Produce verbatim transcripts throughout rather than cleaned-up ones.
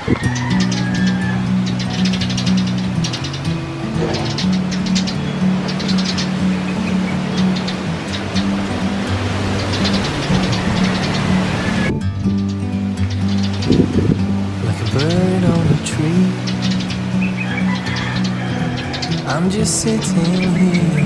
Like a bird on a tree, I'm just sitting here.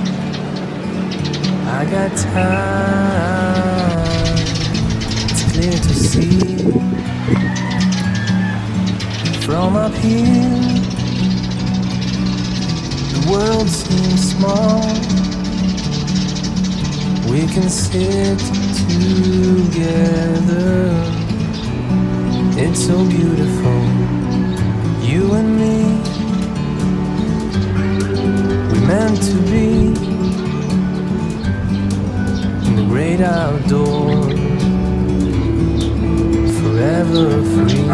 I got time, it's clear to see. From up here, the world seems small. We can sit together. It's so beautiful, you and me. We meant to be in the great outdoors, forever free.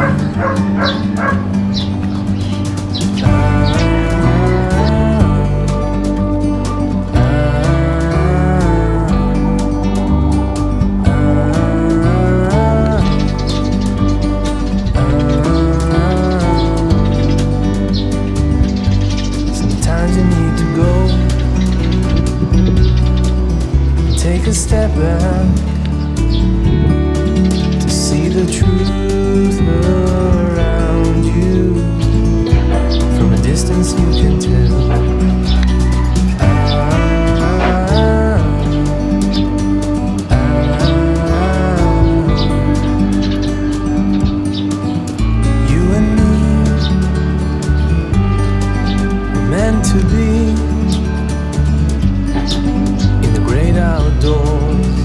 Take a step back to see the truth around you. From a distance you can tell. Ah, ah, you and me were meant to be outdoors,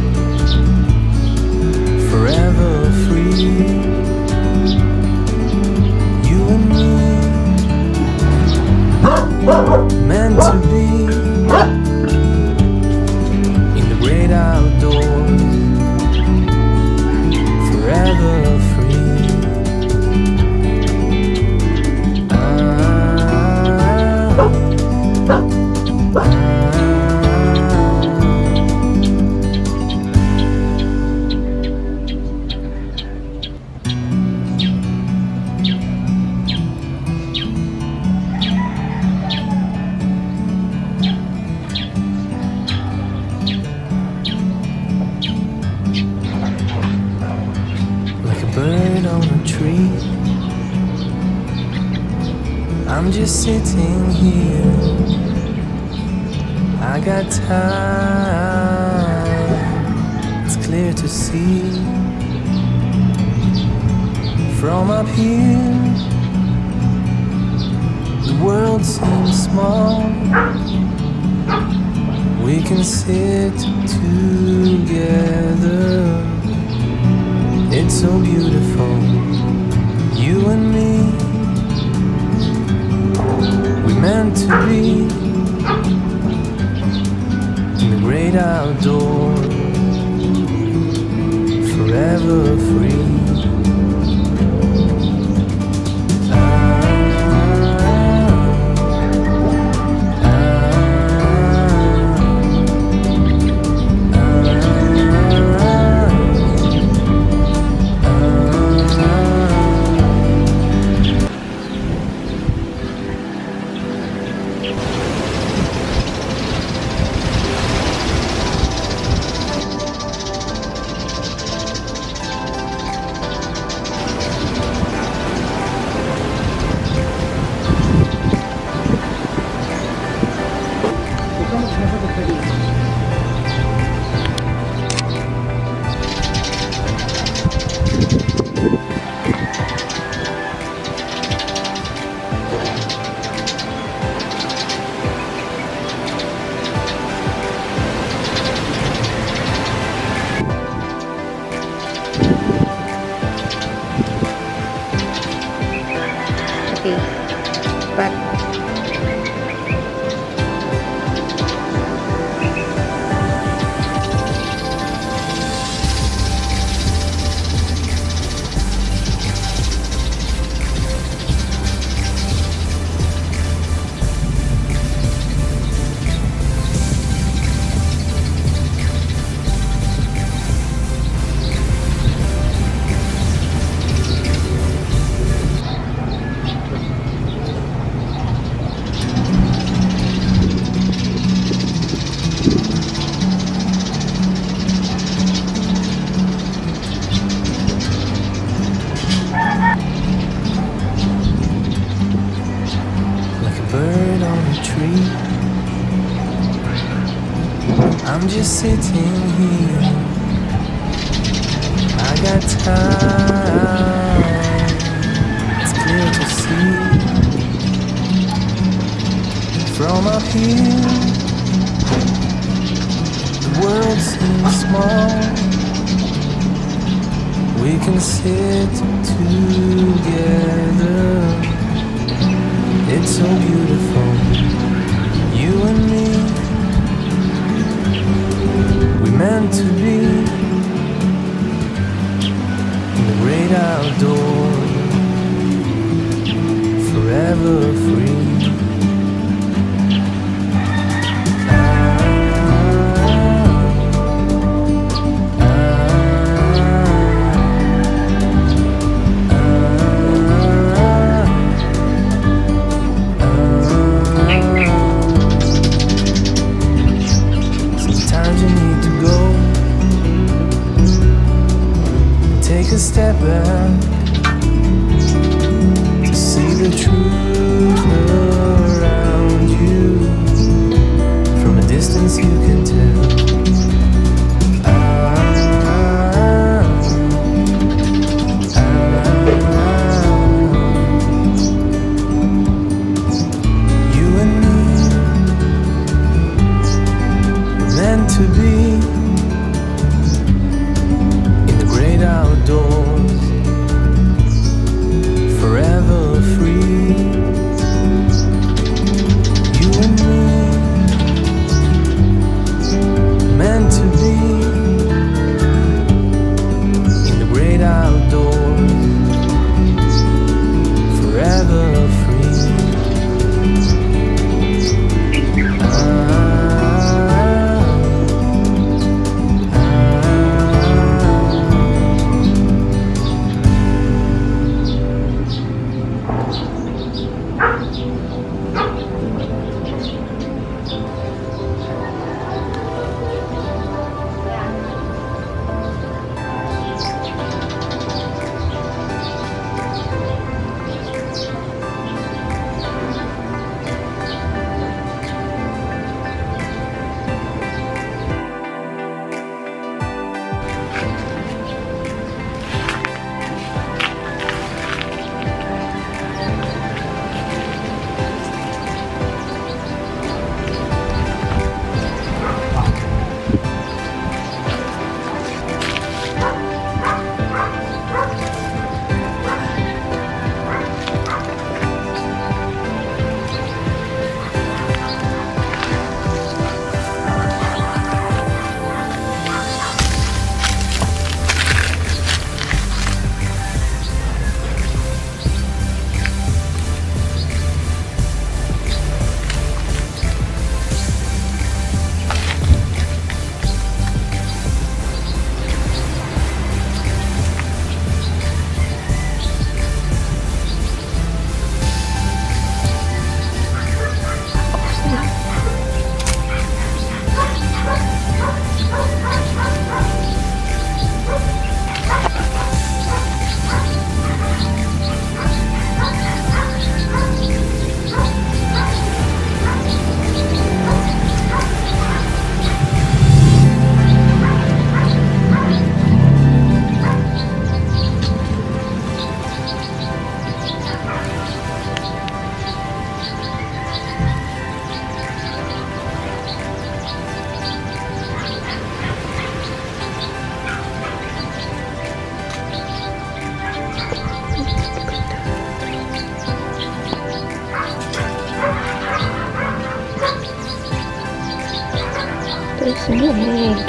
forever free. You and me, meant to be in the great outdoors, forever free. Ah, ah. Bird on a tree, I'm just sitting here. I got time, it's clear to see. From up here, the world seems small. We can sit together. It's so beautiful, you and me. We meant to be in the great outdoors, forever free. just sitting here. I got time, it's clear to see. From up here, the world seems small. We can sit together. It's so beautiful, you and me. We meant to be in the great outdoors, forever free. Take a step back to see the truth around you. From a distance you can tell. Ah, ah, you and me were meant to be outdoors, forever free. You and me, meant to be in the great outdoors, forever free. Ah, There's no egg.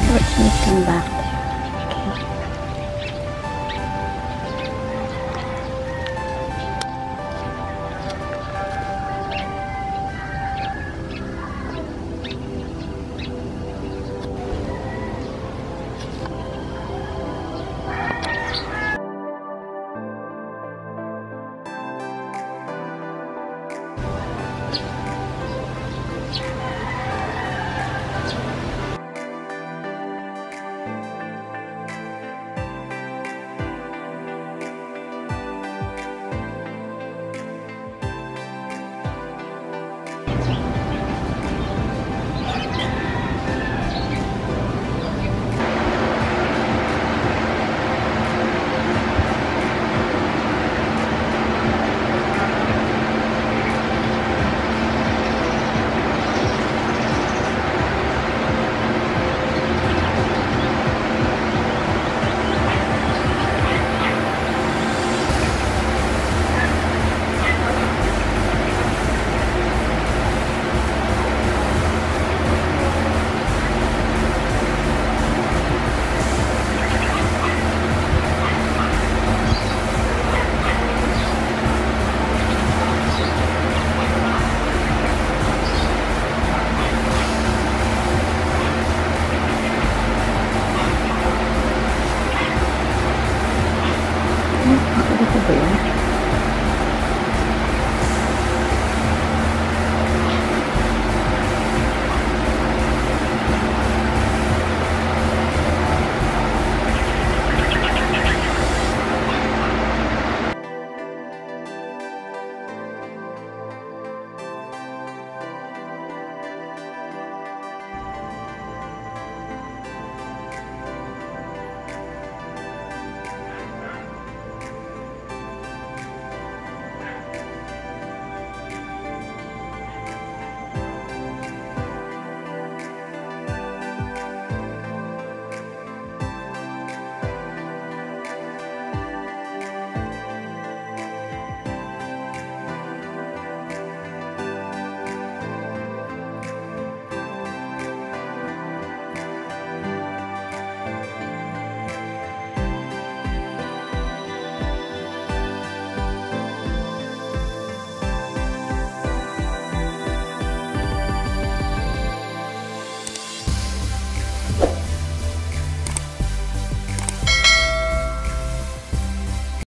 Watch me come back.